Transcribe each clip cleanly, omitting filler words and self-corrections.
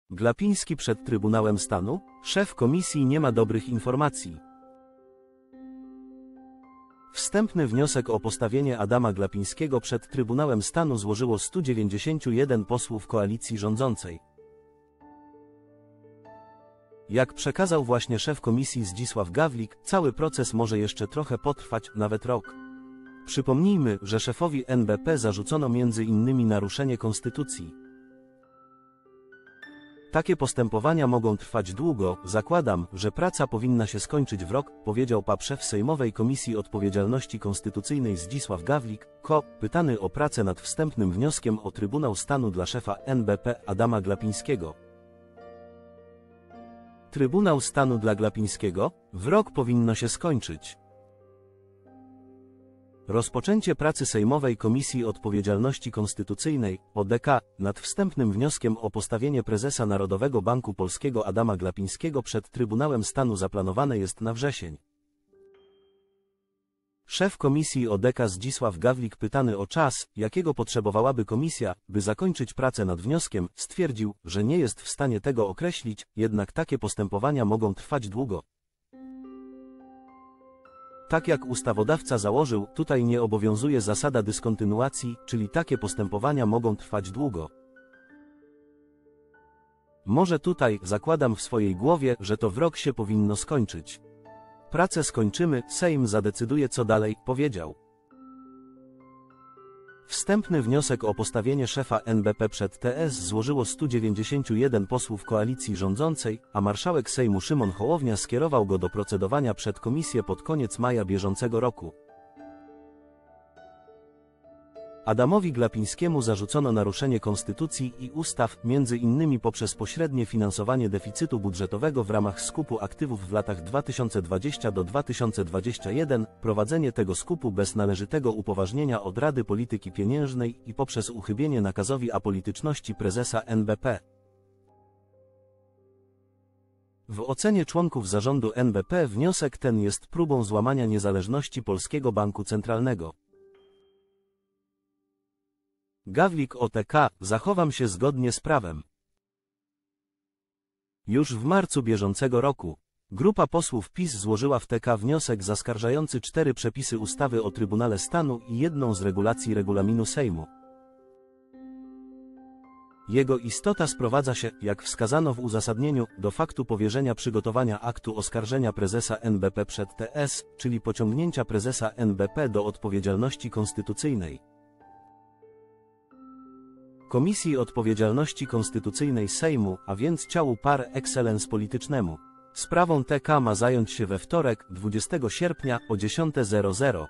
Glapiński przed Trybunałem Stanu? Szef komisji nie ma dobrych informacji. Wstępny wniosek o postawienie Adama Glapińskiego przed Trybunałem Stanu złożyło 191 posłów koalicji rządzącej. Jak przekazał właśnie szef komisji Zdzisław Gawlik, cały proces może jeszcze trochę potrwać, nawet rok. Przypomnijmy, że szefowi NBP zarzucono m.in. naruszenie konstytucji. Takie postępowania mogą trwać długo, zakładam, że praca powinna się skończyć w rok, powiedział szef Sejmowej Komisji Odpowiedzialności Konstytucyjnej Zdzisław Gawlik, pytany o pracę nad wstępnym wnioskiem o Trybunał Stanu dla szefa NBP Adama Glapińskiego. Trybunał Stanu dla Glapińskiego? W rok powinno się skończyć. Rozpoczęcie pracy Sejmowej Komisji Odpowiedzialności Konstytucyjnej, ODK, nad wstępnym wnioskiem o postawienie prezesa Narodowego Banku Polskiego Adama Glapińskiego przed Trybunałem Stanu zaplanowane jest na wrzesień. Szef komisji ODK Zdzisław Gawlik, pytany o czas, jakiego potrzebowałaby komisja, by zakończyć pracę nad wnioskiem, stwierdził, że nie jest w stanie tego określić, jednak takie postępowania mogą trwać długo. Tak jak ustawodawca założył, tutaj nie obowiązuje zasada dyskontynuacji, czyli takie postępowania mogą trwać długo. Może tutaj, zakładam w swojej głowie, że to w rok się powinno skończyć. Pracę skończymy, Sejm zadecyduje co dalej, powiedział. Wstępny wniosek o postawienie szefa NBP przed TS złożyło 191 posłów koalicji rządzącej, a marszałek Sejmu Szymon Hołownia skierował go do procedowania przed komisję pod koniec maja bieżącego roku. Adamowi Glapińskiemu zarzucono naruszenie konstytucji i ustaw, m.in. poprzez pośrednie finansowanie deficytu budżetowego w ramach skupu aktywów w latach 2020 do 2021, prowadzenie tego skupu bez należytego upoważnienia od Rady Polityki Pieniężnej i poprzez uchybienie nakazowi apolityczności prezesa NBP. W ocenie członków zarządu NBP wniosek ten jest próbą złamania niezależności Polskiego Banku Centralnego. Gawlik OTK, zachowam się zgodnie z prawem. Już w marcu bieżącego roku grupa posłów PiS złożyła w TK wniosek zaskarżający 4 przepisy ustawy o Trybunale Stanu i jedną z regulacji regulaminu Sejmu. Jego istota sprowadza się, jak wskazano w uzasadnieniu, do faktu powierzenia przygotowania aktu oskarżenia prezesa NBP przed TS, czyli pociągnięcia prezesa NBP do odpowiedzialności konstytucyjnej. Komisji Odpowiedzialności Konstytucyjnej Sejmu, a więc ciału par excellence politycznemu. Sprawą TK ma zająć się we wtorek, 20 sierpnia o 10:00.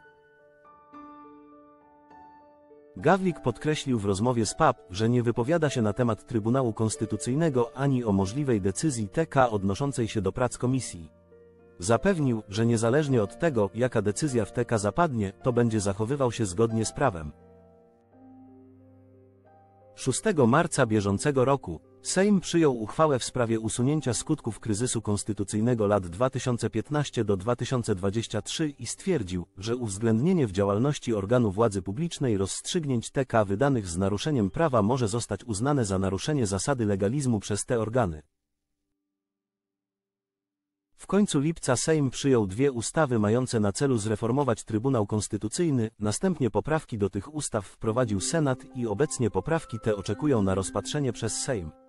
Gawlik podkreślił w rozmowie z PAP, że nie wypowiada się na temat Trybunału Konstytucyjnego ani o możliwej decyzji TK odnoszącej się do prac komisji. Zapewnił, że niezależnie od tego, jaka decyzja w TK zapadnie, to będzie zachowywał się zgodnie z prawem. 6 marca bieżącego roku Sejm przyjął uchwałę w sprawie usunięcia skutków kryzysu konstytucyjnego lat 2015 do 2023 i stwierdził, że uwzględnienie w działalności organu władzy publicznej rozstrzygnięć TK wydanych z naruszeniem prawa może zostać uznane za naruszenie zasady legalizmu przez te organy. W końcu lipca Sejm przyjął 2 ustawy mające na celu zreformować Trybunał Konstytucyjny, następnie poprawki do tych ustaw wprowadził Senat i obecnie poprawki te oczekują na rozpatrzenie przez Sejm.